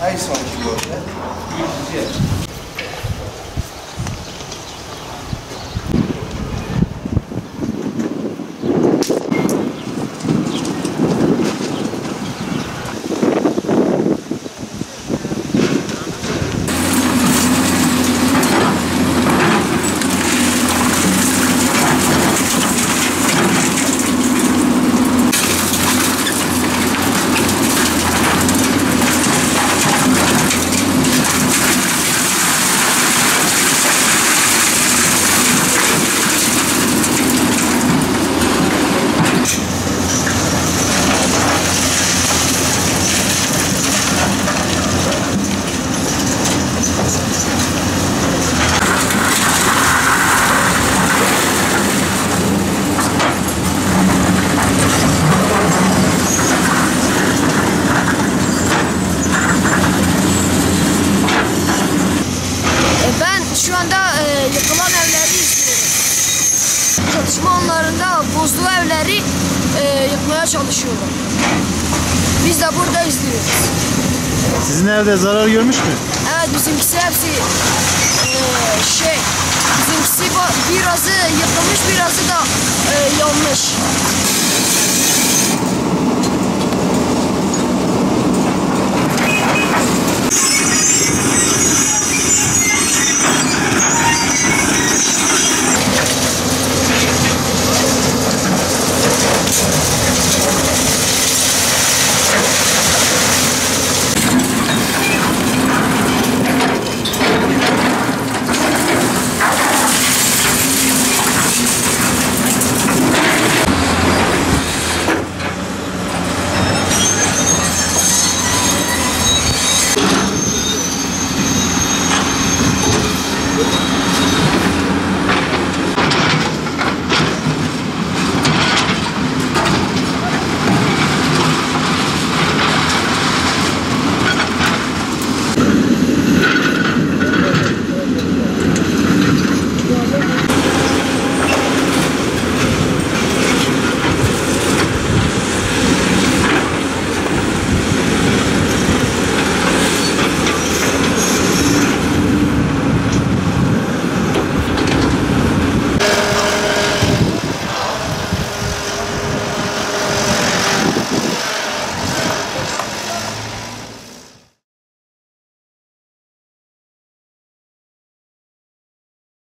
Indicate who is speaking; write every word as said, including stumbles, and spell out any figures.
Speaker 1: Aí só de hoje, né?
Speaker 2: Şu anda e, yıkılan evleri izliyoruz. Çatışma anlarında bozduğu evleri e, yıkmaya çalışıyorlar. Biz de burada izliyoruz.
Speaker 3: Sizin evde zarar görmüş mü?
Speaker 2: Evet, bizimkisi hepsi e, şey, bizimkisi birazı yıkılmış, birazı da e, yanmış.